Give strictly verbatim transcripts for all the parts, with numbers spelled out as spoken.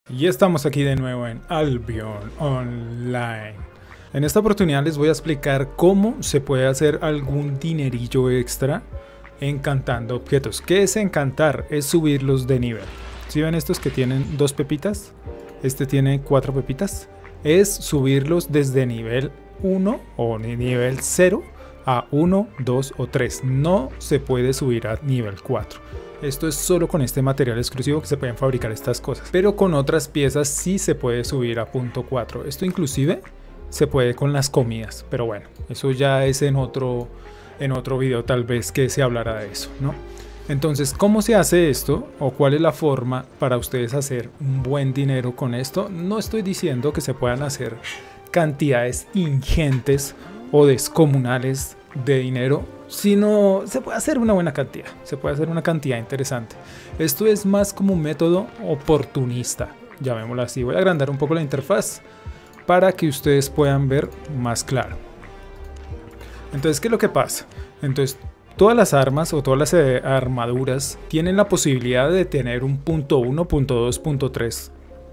Y estamos aquí de nuevo en Albion Online. En esta oportunidad les voy a explicar cómo se puede hacer algún dinerillo extra encantando objetos. ¿Qué es encantar? Es subirlos de nivel. ¿Sí ven estos que tienen dos pepitas? Este tiene cuatro pepitas. Es subirlos desde nivel uno o nivel cero a uno, dos o tres. No se puede subir a nivel cuatro. Esto es solo con este material exclusivo que se pueden fabricar estas cosas. Pero con otras piezas sí se puede subir a punto cuatro. Esto inclusive se puede con las comidas. Pero bueno, eso ya es en otro, en otro video tal vez que se hablará de eso, ¿no? Entonces, ¿cómo se hace esto? ¿O cuál es la forma para ustedes hacer un buen dinero con esto? No estoy diciendo que se puedan hacer cantidades ingentes o descomunales de dinero, sino se puede hacer una buena cantidad, se puede hacer una cantidad interesante. Esto es más como un método oportunista, llamémoslo así. Voy a agrandar un poco la interfaz para que ustedes puedan ver más claro. Entonces, ¿qué es lo que pasa? Entonces, todas las armas o todas las eh, armaduras tienen la posibilidad de tener un punto uno, punto dos, punto tres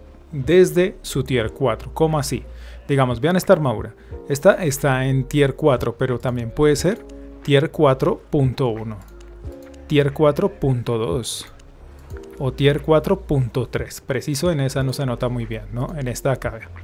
desde su tier cuatro. ¿Cómo así? Digamos, vean esta armadura. Esta está en tier cuatro, pero también puede ser tier cuatro punto uno, tier cuatro punto dos o tier cuatro punto tres. Preciso en esa no se nota muy bien, ¿no? En esta acá, vean.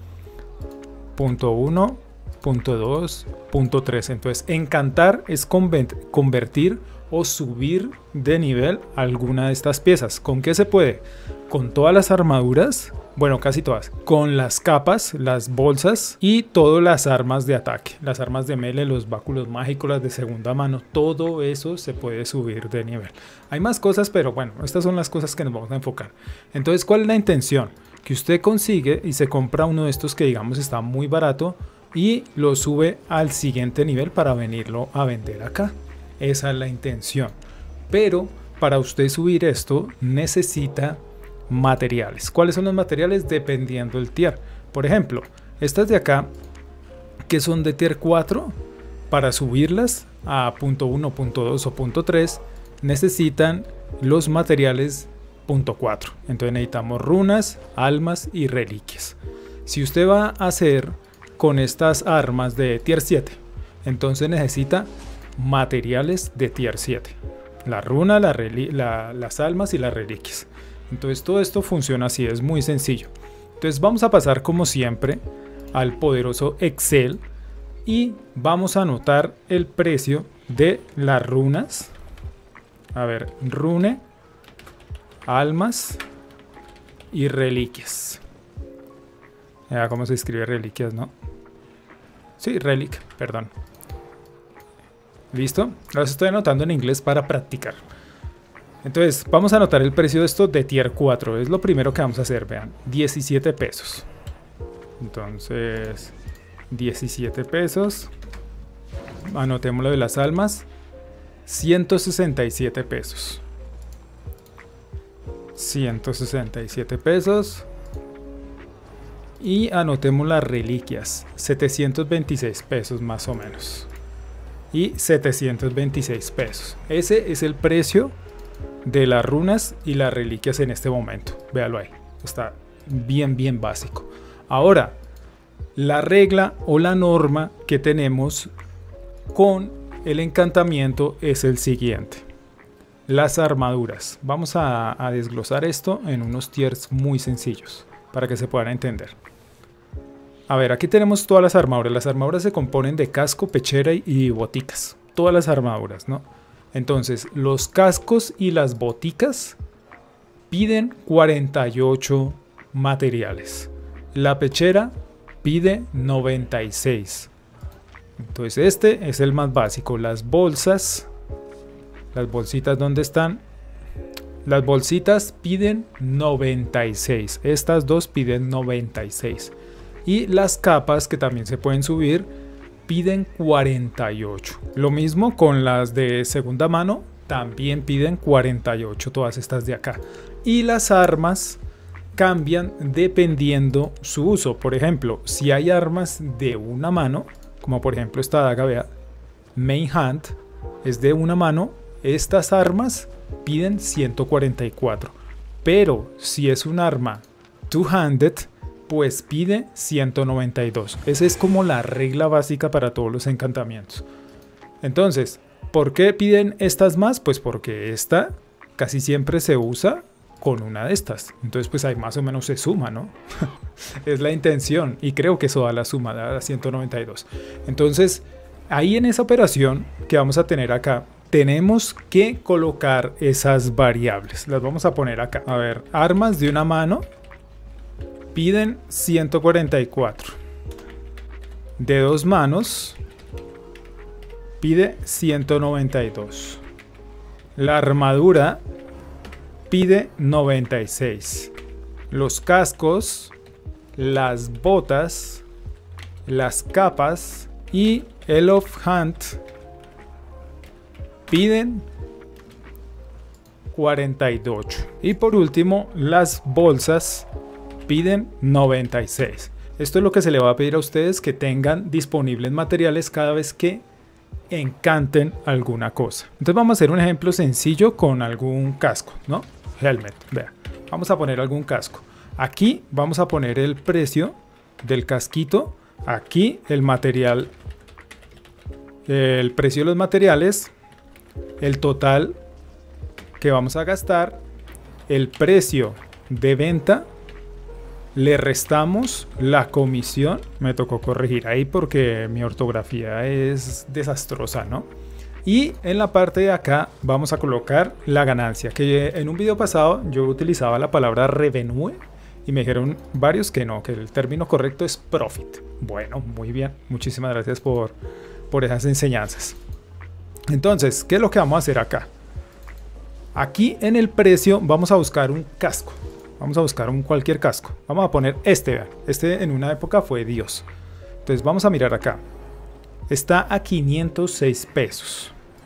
Punto uno, punto dos, punto tres. Entonces, encantar es convertir o subir de nivel alguna de estas piezas. ¿Con qué se puede? Con todas las armaduras. Bueno, casi todas. Con las capas, las bolsas y todas las armas de ataque. Las armas de melee, los báculos mágicos, las de segunda mano. Todo eso se puede subir de nivel. Hay más cosas, pero bueno, estas son las cosas que nos vamos a enfocar. Entonces, ¿cuál es la intención? Que usted consigue y se compra uno de estos que digamos está muy barato y lo sube al siguiente nivel para venirlo a vender acá. Esa es la intención. Pero para usted subir esto necesita materiales. ¿Cuáles son los materiales? Dependiendo del tier. Por ejemplo, estas de acá que son de tier cuatro, para subirlas a punto uno, punto dos o punto tres necesitan los materiales punto cuatro. Entonces necesitamos runas, almas y reliquias. Si usted va a hacer con estas armas de tier siete, entonces necesita materiales de tier siete. La runa, la la, las almas y las reliquias. Entonces todo esto funciona así, es muy sencillo. Entonces vamos a pasar como siempre al poderoso Excel y vamos a anotar el precio de las runas. A ver, rune, almas y reliquias. Ya, ¿cómo se escribe reliquias, no? Sí, relic, perdón. ¿Listo? Las estoy anotando en inglés para practicar. Entonces, vamos a anotar el precio de esto de tier cuatro. Es lo primero que vamos a hacer, vean. diecisiete pesos. Entonces, diecisiete pesos. Anotemos lo de las almas. ciento sesenta y siete pesos. ciento sesenta y siete pesos. Y anotemos las reliquias. setecientos veintiséis pesos más o menos. Y setecientos veintiséis pesos. Ese es el precio de las runas y las reliquias en este momento. Véalo ahí. Está bien, bien básico. Ahora, la regla o la norma que tenemos con el encantamiento es el siguiente. Las armaduras. Vamos a, a desglosar esto en unos tiers muy sencillos para que se puedan entender. A ver, aquí tenemos todas las armaduras. Las armaduras se componen de casco, pechera y boticas. Todas las armaduras, ¿no? Entonces, los cascos y las boticas piden cuarenta y ocho materiales. La pechera pide noventa y seis. Entonces, este es el más básico. Las bolsas, las bolsitas, ¿dónde están? Las bolsitas piden noventa y seis. Estas dos piden noventa y seis. Y las capas, que también se pueden subir, piden cuarenta y ocho. Lo mismo con las de segunda mano, también piden cuarenta y ocho, todas estas de acá. Y las armas cambian dependiendo su uso. Por ejemplo, si hay armas de una mano, como por ejemplo esta daga, vea, Main Hand, es de una mano, estas armas piden ciento cuarenta y cuatro. Pero si es un arma two-handed, pues pide ciento noventa y dos. Esa es como la regla básica para todos los encantamientos. Entonces, ¿por qué piden estas más? Pues porque esta casi siempre se usa con una de estas. Entonces, pues ahí más o menos se suma, ¿no? Es la intención. Y creo que eso da la suma, da ciento noventa y dos. Entonces, ahí en esa operación que vamos a tener acá, tenemos que colocar esas variables. Las vamos a poner acá. A ver, armas de una mano piden ciento cuarenta y cuatro. De dos manos pide ciento noventa y dos. La armadura pide noventa y seis. Los cascos, las botas, las capas y el off-hand piden cuarenta y ocho. Y por último, las bolsas piden noventa y seis. Esto es lo que se le va a pedir a ustedes, que tengan disponibles materiales cada vez que encanten alguna cosa. Entonces vamos a hacer un ejemplo sencillo con algún casco, ¿no? Helmet, vea. Vamos a poner algún casco. Aquí vamos a poner el precio del casquito. Aquí el material, el precio de los materiales, el total que vamos a gastar, el precio de venta, le restamos la comisión. Me tocó corregir ahí porque mi ortografía es desastrosa, ¿no? Y en la parte de acá vamos a colocar la ganancia, que en un video pasado yo utilizaba la palabra revenue y me dijeron varios que no, que el término correcto es profit. Bueno, muy bien, muchísimas gracias por, por esas enseñanzas. Entonces, ¿qué es lo que vamos a hacer acá? Aquí en el precio vamos a buscar un casco. Vamos a buscar un cualquier casco. Vamos a poner este, vean. Este en una época fue Dios. Entonces vamos a mirar acá. Está a quinientos seis pesos.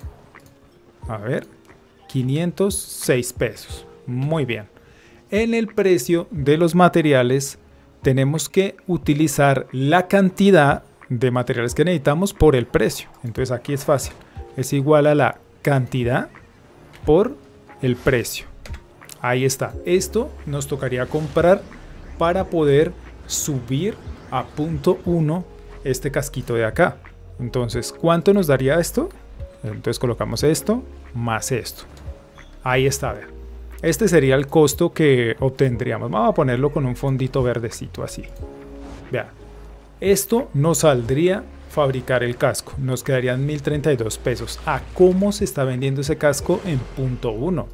A ver, quinientos seis pesos. Muy bien. En el precio de los materiales tenemos que utilizar la cantidad de materiales que necesitamos por el precio. Entonces aquí es fácil. Es igual a la cantidad por el precio. Ahí está. Esto nos tocaría comprar para poder subir a punto uno este casquito de acá. Entonces, ¿cuánto nos daría esto? Entonces colocamos esto más esto. Ahí está, vean. Este sería el costo que obtendríamos. Vamos a ponerlo con un fondito verdecito así. Vean. Esto nos saldría fabricar el casco. Nos quedarían mil treinta y dos pesos. ¿A cómo se está vendiendo ese casco en punto uno?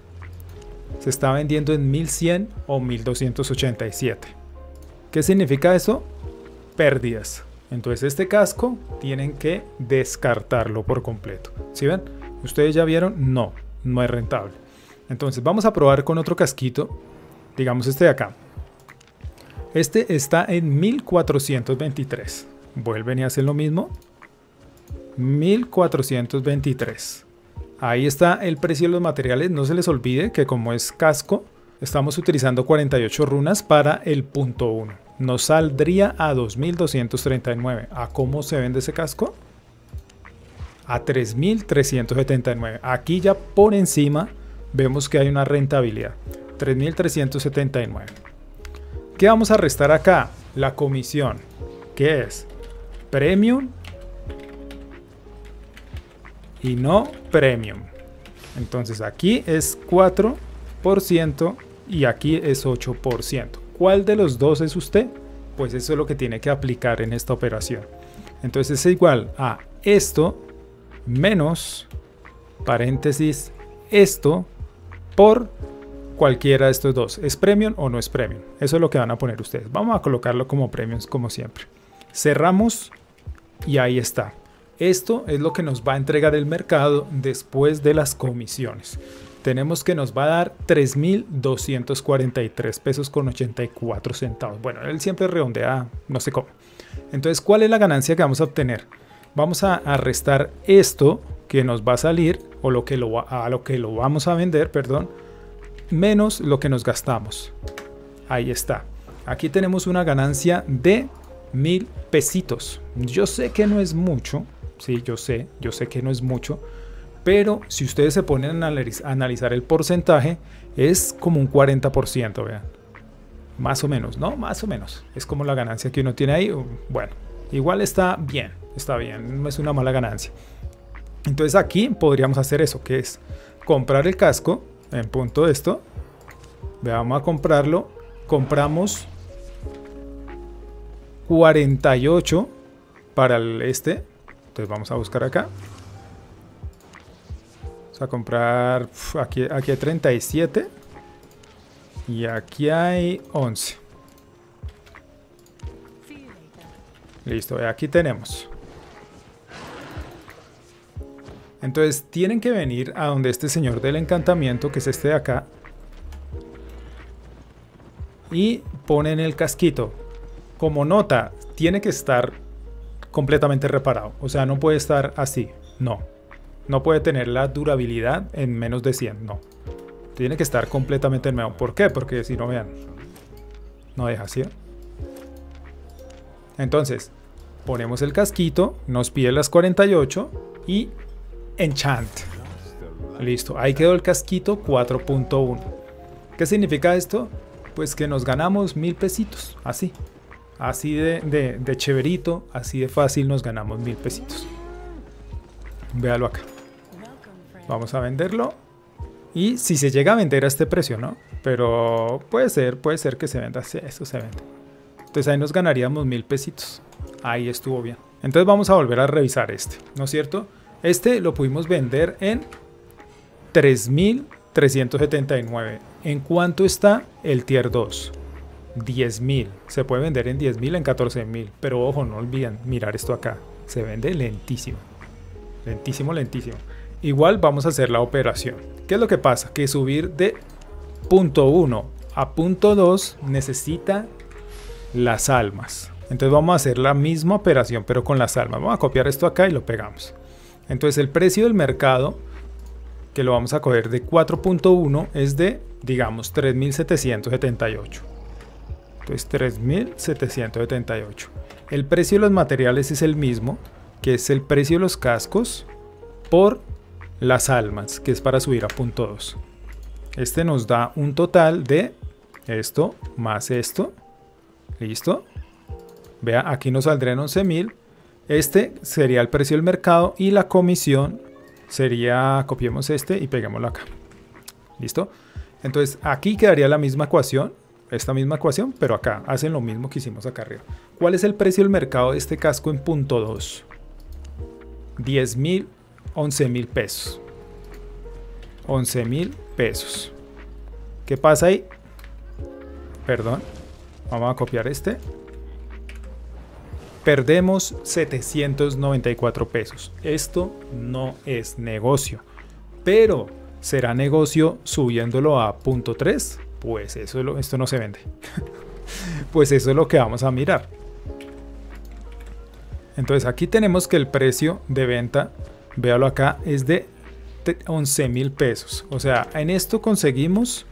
Se está vendiendo en mil cien o mil doscientos ochenta y siete. ¿Qué significa eso? Pérdidas. Entonces este casco tienen que descartarlo por completo. ¿Sí ven? ¿Ustedes ya vieron? No, no es rentable. Entonces vamos a probar con otro casquito. Digamos este de acá. Este está en mil cuatrocientos veintitrés. Vuelven y hacen lo mismo. mil cuatrocientos veintitrés. Ahí está el precio de los materiales. No se les olvide que como es casco, estamos utilizando cuarenta y ocho runas para el punto uno. Nos saldría a dos mil doscientos treinta y nueve. ¿A cómo se vende ese casco? A tres mil trescientos setenta y nueve. Aquí ya por encima vemos que hay una rentabilidad. tres mil trescientos setenta y nueve. ¿Qué vamos a restar acá? La comisión. ¿Qué es? Premium y no premium. Entonces aquí es cuatro por ciento y aquí es ocho por ciento. ¿Cuál de los dos es usted? Pues eso es lo que tiene que aplicar en esta operación. Entonces es igual a esto menos paréntesis esto por cualquiera de estos dos. ¿Es premium o no es premium? Eso es lo que van a poner ustedes. Vamos a colocarlo como premium como siempre. Cerramos y ahí está. Esto es lo que nos va a entregar el mercado después de las comisiones. Tenemos que nos va a dar tres mil doscientos cuarenta y tres pesos con ochenta y cuatro centavos. Bueno, él siempre redondea, no sé cómo. Entonces, ¿cuál es la ganancia que vamos a obtener? Vamos a, a restar esto que nos va a salir, o lo que lo va, a lo que lo vamos a vender, perdón, menos lo que nos gastamos. Ahí está. Aquí tenemos una ganancia de mil pesitos. Yo sé que no es mucho. Sí, yo sé, yo sé que no es mucho, pero si ustedes se ponen a analizar el porcentaje, es como un cuarenta por ciento, vean. Más o menos, ¿no? Más o menos. Es como la ganancia que uno tiene ahí. Bueno, igual está bien, está bien, no es una mala ganancia. Entonces aquí podríamos hacer eso, que es comprar el casco en punto de esto. Vamos a comprarlo. Compramos cuarenta y ocho para el este. Entonces vamos a buscar acá. Vamos a comprar, uf, aquí, aquí hay treinta y siete. Y aquí hay once. Listo, aquí tenemos. Entonces tienen que venir a donde este señor del encantamiento, que es este de acá. Y ponen el casquito. Como nota, tiene que estar completamente reparado. O sea, no puede estar así. No. No puede tener la durabilidad en menos de cien. No. Tiene que estar completamente nuevo. ¿Por qué? Porque si no, vean, no deja, ¿sí? Entonces, ponemos el casquito, nos pide las cuarenta y ocho y enchant. Listo, ahí quedó el casquito cuatro punto uno. ¿Qué significa esto? Pues que nos ganamos mil pesitos, así. Así de, de, de chéverito, así de fácil nos ganamos mil pesitos. Véalo acá. Vamos a venderlo. Y si se llega a vender a este precio, ¿no? Pero puede ser, puede ser que se venda. Sí, eso se vende. Entonces ahí nos ganaríamos mil pesitos. Ahí estuvo bien. Entonces vamos a volver a revisar este, ¿no es cierto? Este lo pudimos vender en tres mil trescientos setenta y nueve. ¿En cuánto está el tier dos? diez mil. Se puede vender en diez mil, en catorce mil. Pero ojo, no olviden mirar esto acá. Se vende lentísimo. Lentísimo, lentísimo. Igual vamos a hacer la operación. ¿Qué es lo que pasa? Que subir de punto uno a punto dos necesita las almas. Entonces vamos a hacer la misma operación pero con las almas. Vamos a copiar esto acá y lo pegamos. Entonces el precio del mercado, que lo vamos a coger de cuatro punto uno, es de, digamos, tres mil setecientos setenta y ocho. Entonces tres mil setecientos setenta y ocho. El precio de los materiales es el mismo, que es el precio de los cascos por las almas, que es para subir a punto dos. Este nos da un total de esto más esto. Listo. Vea, aquí nos saldrán once mil. Este sería el precio del mercado y la comisión sería, copiemos este y peguémoslo acá. Listo. Entonces aquí quedaría la misma ecuación, esta misma ecuación, pero acá hacen lo mismo que hicimos acá arriba. ¿Cuál es el precio del mercado de este casco en punto dos? diez mil, once mil pesos. once mil pesos. ¿Qué pasa ahí? Perdón. Vamos a copiar este. Perdemos setecientos noventa y cuatro pesos. Esto no es negocio. Pero, ¿será negocio subiéndolo a punto tres? Pues eso es lo, esto no se vende. Pues eso es lo que vamos a mirar. Entonces aquí tenemos que el precio de venta, véalo acá, es de once mil pesos. O sea, en esto conseguimos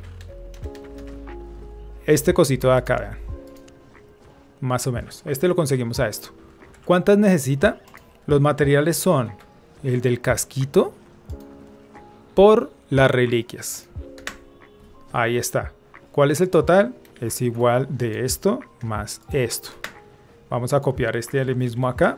este cosito de acá, vean. Más o menos. Este lo conseguimos a esto. ¿Cuántas necesita? Los materiales son el del casquito por las reliquias. Ahí está. ¿Cuál es el total? Es igual de esto más esto. Vamos a copiar este mismo acá.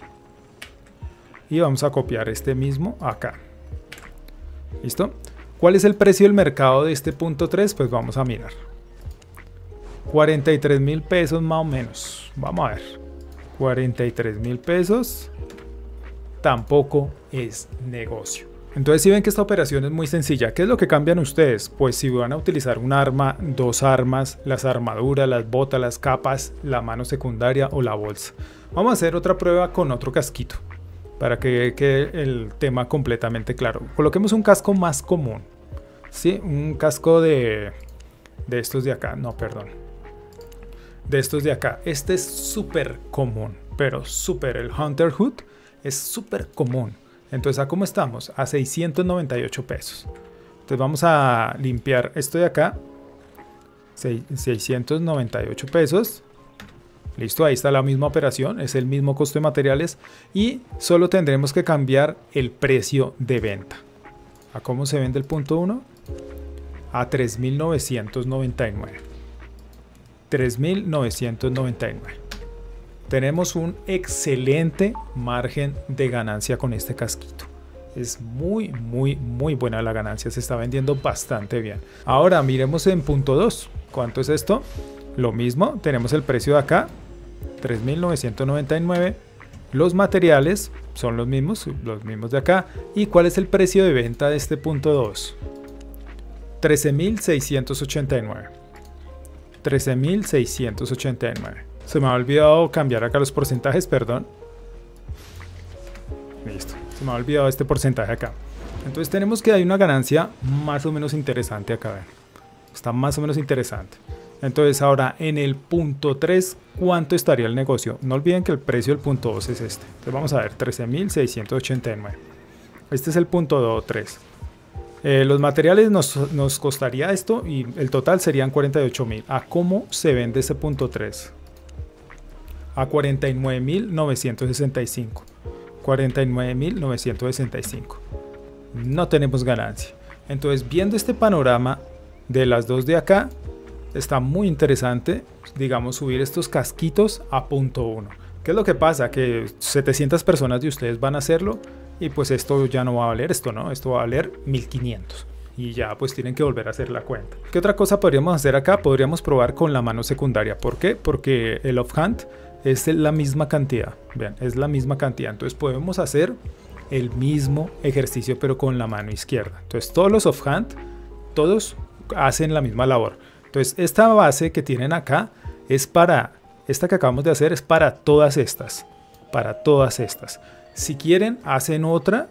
Y vamos a copiar este mismo acá. ¿Listo? ¿Cuál es el precio del mercado de este punto tres? Pues vamos a mirar. cuarenta y tres mil pesos más o menos. Vamos a ver. cuarenta y tres mil pesos. Tampoco es negocio. Entonces si ven que esta operación es muy sencilla. ¿Qué es lo que cambian ustedes? Pues si van a utilizar un arma, dos armas, las armaduras, las botas, las capas, la mano secundaria o la bolsa. Vamos a hacer otra prueba con otro casquito, para que quede el tema completamente claro. Coloquemos un casco más común. ¿Sí? Un casco de, de estos de acá. No, perdón. De estos de acá. Este es súper común, pero súper. El Hunter Hood es súper común. Entonces, ¿a cómo estamos? A seiscientos noventa y ocho pesos. Entonces vamos a limpiar esto de acá. seiscientos noventa y ocho pesos. Listo, ahí está la misma operación. Es el mismo costo de materiales. Y solo tendremos que cambiar el precio de venta. ¿A cómo se vende el punto uno? A tres mil novecientos noventa y nueve. tres mil novecientos noventa y nueve. Tenemos un excelente margen de ganancia con este casquito. Es muy, muy, muy buena la ganancia. Se está vendiendo bastante bien. Ahora miremos en punto dos. ¿Cuánto es esto? Lo mismo. Tenemos el precio de acá. tres mil novecientos noventa y nueve. Los materiales son los mismos. Los mismos de acá. ¿Y cuál es el precio de venta de este punto dos? trece mil seiscientos ochenta y nueve. trece mil seiscientos ochenta y nueve. Se me ha olvidado cambiar acá los porcentajes, perdón. Listo. Se me ha olvidado este porcentaje acá. Entonces tenemos que hay una ganancia más o menos interesante acá. ¿Ven? Está más o menos interesante. Entonces ahora en el punto tres, ¿cuánto estaría el negocio? No olviden que el precio del punto dos es este. Entonces vamos a ver, trece mil seiscientos ochenta y nueve. Este es el punto tres. Eh, los materiales nos, nos costaría esto y el total serían cuarenta y ocho mil. ¿A cómo se vende ese punto tres? A cuarenta y nueve mil novecientos sesenta y cinco. cuarenta y nueve mil novecientos sesenta y cinco. No tenemos ganancia. Entonces, viendo este panorama de las dos de acá, está muy interesante, digamos, subir estos casquitos a punto uno. ¿Qué es lo que pasa? Que setecientas personas de ustedes van a hacerlo y pues esto ya no va a valer esto, ¿no? Esto va a valer mil quinientos. Y ya pues tienen que volver a hacer la cuenta. ¿Qué otra cosa podríamos hacer acá? Podríamos probar con la mano secundaria. ¿Por qué? Porque el offhand es la misma cantidad. Vean, es la misma cantidad. Entonces podemos hacer el mismo ejercicio pero con la mano izquierda. Entonces todos los offhand, todos hacen la misma labor. Entonces esta base que tienen acá es para, esta que acabamos de hacer es para todas estas. Para todas estas. Si quieren hacen otra,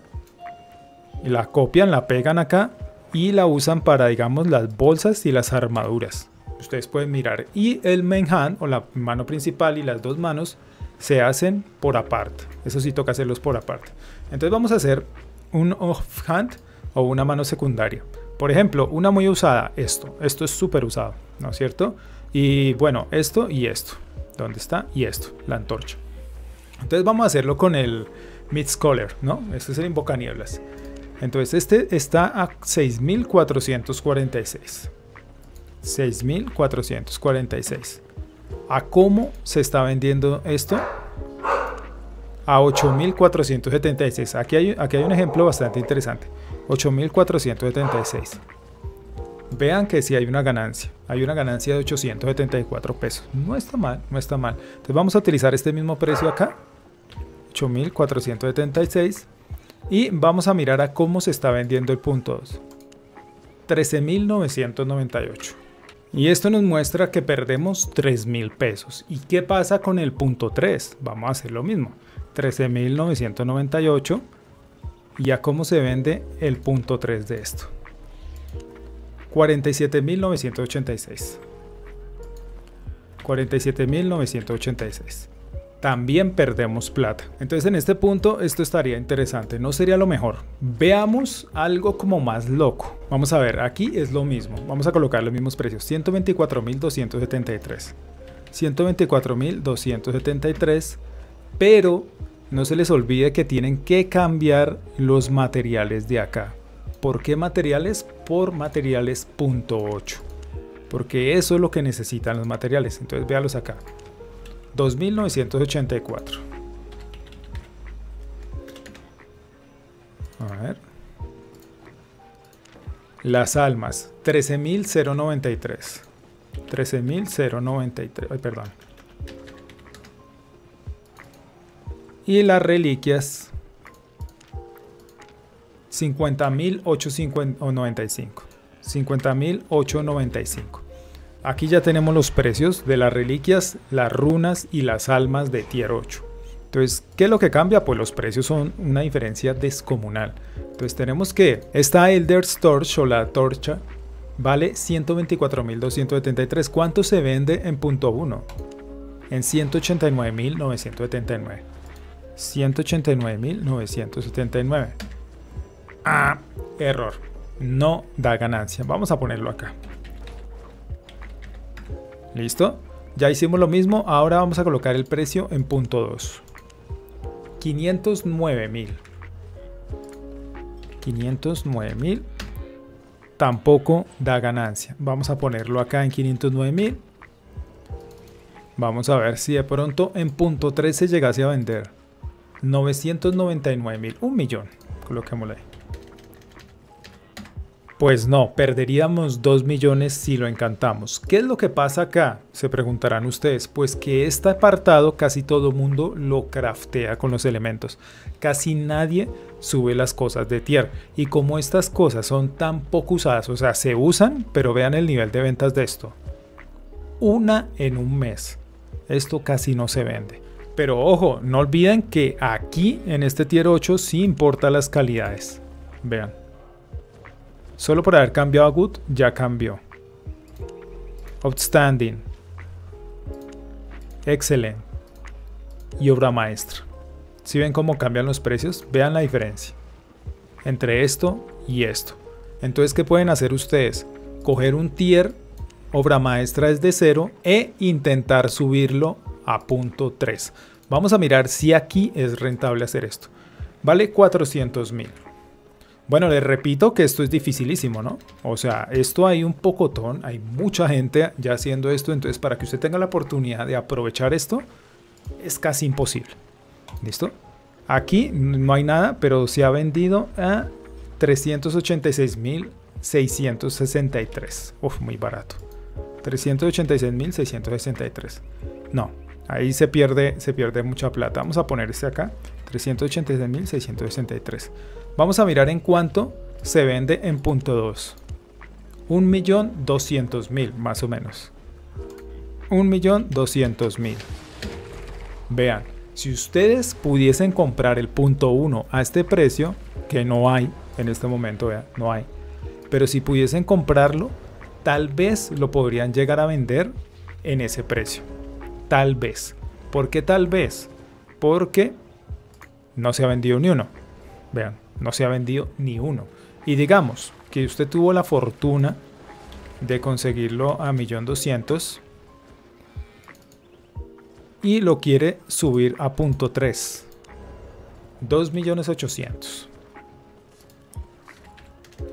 la copian, la pegan acá y la usan para, digamos, las bolsas y las armaduras. Ustedes pueden mirar. Y el main hand o la mano principal y las dos manos se hacen por aparte. Eso sí toca hacerlos por aparte. Entonces vamos a hacer un offhand o una mano secundaria. Por ejemplo, una muy usada, esto. Esto es súper usado, ¿no es cierto? Y bueno, esto y esto. ¿Dónde está? Y esto, la antorcha. Entonces vamos a hacerlo con el Mist Caller, ¿no? Este es el invocanieblas. Entonces este está a seis mil cuatrocientos cuarenta y seis. seis mil cuatrocientos cuarenta y seis. ¿A cómo se está vendiendo esto? A ocho mil cuatrocientos setenta y seis. Aquí hay, aquí hay un ejemplo bastante interesante. ocho mil cuatrocientos setenta y seis. Vean que sí hay una ganancia. Hay una ganancia de ochocientos setenta y cuatro pesos. No está mal, no está mal. Entonces vamos a utilizar este mismo precio acá. ocho mil cuatrocientos setenta y seis. Y vamos a mirar a cómo se está vendiendo el punto dos. trece mil novecientos noventa y ocho. Y esto nos muestra que perdemos tres mil pesos. ¿Y qué pasa con el punto tres? Vamos a hacer lo mismo. trece mil novecientos noventa y ocho. ¿Y a cómo se vende el punto tres de esto? cuarenta y siete mil novecientos ochenta y seis. cuarenta y siete mil novecientos ochenta y seis. También perdemos plata. Entonces en este punto esto estaría interesante. No sería lo mejor. Veamos algo como más loco. Vamos a ver, aquí es lo mismo. Vamos a colocar los mismos precios. ciento veinticuatro mil doscientos setenta y tres. ciento veinticuatro mil doscientos setenta y tres. Pero no se les olvide que tienen que cambiar los materiales de acá. ¿Por qué materiales? Por materiales punto ocho. Porque eso es lo que necesitan los materiales. Entonces véalos acá. dos mil novecientos ochenta y cuatro. A ver. Las almas. trece mil noventa y tres. trece mil noventa y tres. Ay, perdón. Y las reliquias. cincuenta mil ochocientos noventa y cinco. cincuenta mil ochocientos noventa y cinco. Aquí ya tenemos los precios de las reliquias, las runas y las almas de tier ocho. Entonces, ¿qué es lo que cambia? Pues los precios son una diferencia descomunal. Entonces tenemos que esta Elder's Torch o la torcha vale ciento veinticuatro mil doscientos setenta y tres. ¿Cuánto se vende en punto uno? En ciento ochenta y nueve mil novecientos setenta y nueve. ciento ochenta y nueve mil novecientos setenta y nueve. Ah, error. No da ganancia. Vamos a ponerlo acá. ¿Listo? Ya hicimos lo mismo. Ahora vamos a colocar el precio en punto dos. quinientos nueve mil. quinientos nueve mil. Tampoco da ganancia. Vamos a ponerlo acá en quinientos nueve mil. Vamos a ver si de pronto en punto tres se llegase a vender. novecientos noventa y nueve mil, un millón, coloquémosle ahí. Pues no, perderíamos dos millones si lo encantamos. ¿Qué es lo que pasa acá? Se preguntarán ustedes. Pues que este apartado casi todo mundo lo craftea con los elementos. Casi nadie sube las cosas de tier. Y como estas cosas son tan poco usadas, o sea, se usan, pero vean el nivel de ventas de esto. Una en un mes. Esto casi no se vende. Pero ojo, no olviden que aquí en este tier ocho sí importa las calidades. Vean. Solo por haber cambiado a Good, ya cambió. Outstanding. Excellent. Y obra maestra. Si ven cómo cambian los precios, vean la diferencia entre esto y esto. Entonces, ¿qué pueden hacer ustedes? Coger un tier, obra maestra desde cero, e intentar subirlo a punto tres. Vamos a mirar si aquí es rentable hacer esto. Vale cuatrocientos mil. Bueno, les repito que esto es dificilísimo, ¿no? O sea, esto hay un pocotón, hay mucha gente ya haciendo esto, entonces para que usted tenga la oportunidad de aprovechar esto, es casi imposible. ¿Listo? Aquí no hay nada, pero se ha vendido a trescientos ochenta y seis mil seiscientos sesenta y tres. Uf, muy barato. trescientos ochenta y seis mil seiscientos sesenta y tres. No, ahí se pierde, se pierde mucha plata. Vamos a poner este acá, trescientos ochenta y seis mil seiscientos sesenta y tres. Vamos a mirar en cuánto se vende en punto dos. un millón doscientos mil más o menos. un millón doscientos mil. Vean, si ustedes pudiesen comprar el punto uno a este precio, que no hay en este momento, vean, no hay. Pero si pudiesen comprarlo, tal vez lo podrían llegar a vender en ese precio. Tal vez. ¿Por qué tal vez? Porque no se ha vendido ni uno. Vean. No se ha vendido ni uno. Y digamos que usted tuvo la fortuna de conseguirlo a un millón doscientos mil y lo quiere subir a punto tres. dos millones ochocientos mil.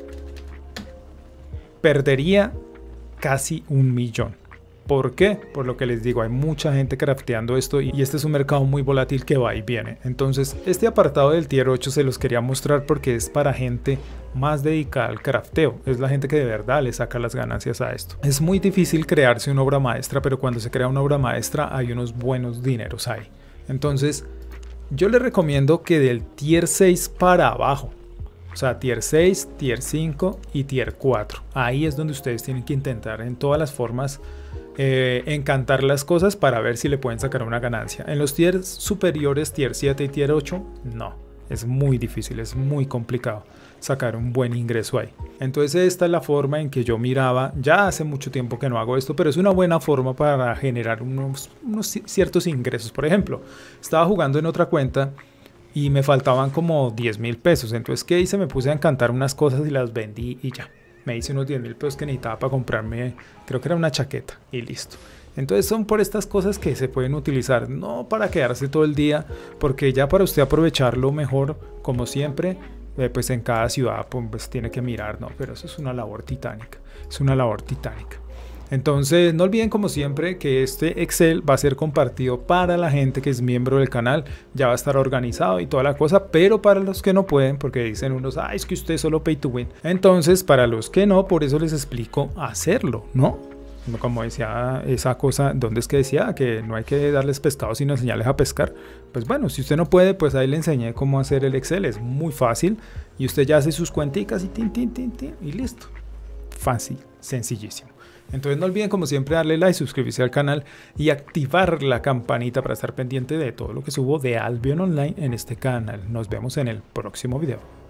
Perdería casi un millón. ¿Por qué? Por lo que les digo, hay mucha gente crafteando esto y este es un mercado muy volátil que va y viene. Entonces, este apartado del tier ocho se los quería mostrar porque es para gente más dedicada al crafteo. Es la gente que de verdad le saca las ganancias a esto. Es muy difícil crearse una obra maestra, pero cuando se crea una obra maestra hay unos buenos dineros ahí. Entonces, yo les recomiendo que del tier seis para abajo, o sea, tier seis, tier cinco y tier cuatro. Ahí es donde ustedes tienen que intentar en todas las formas Eh, encantar las cosas para ver si le pueden sacar una ganancia. En los tiers superiores, tier siete y tier ocho, no. Es muy difícil, es muy complicado sacar un buen ingreso ahí. Entonces esta es la forma en que yo miraba. Ya hace mucho tiempo que no hago esto, pero es una buena forma para generar unos, unos ciertos ingresos. Por ejemplo, estaba jugando en otra cuenta y me faltaban como diez mil pesos. Entonces, ¿qué hice? Me puse a encantar unas cosas y las vendí y ya. Me hice unos diez mil pesos que necesitaba para comprarme, creo que era una chaqueta y listo. Entonces son por estas cosas que se pueden utilizar, no para quedarse todo el día, porque ya para usted aprovecharlo mejor, como siempre, eh, pues en cada ciudad pues tiene que mirar, ¿no? Pero eso es una labor titánica, es una labor titánica. Entonces no olviden como siempre que este Excel va a ser compartido para la gente que es miembro del canal, ya va a estar organizado y toda la cosa, pero para los que no pueden, porque dicen unos, ah, es que usted solo pay to win. Entonces para los que no, por eso les explico hacerlo, ¿no? Como decía esa cosa, ¿dónde es que decía? Que no hay que darles pescado sino enseñarles a pescar. Pues bueno, si usted no puede, pues ahí le enseñé cómo hacer el Excel, es muy fácil y usted ya hace sus cuenticas y tin, tin, tin, tin, y listo. Fácil, sencillísimo. Entonces no olviden como siempre darle like, suscribirse al canal y activar la campanita para estar pendiente de todo lo que subo de Albion Online en este canal. Nos vemos en el próximo video.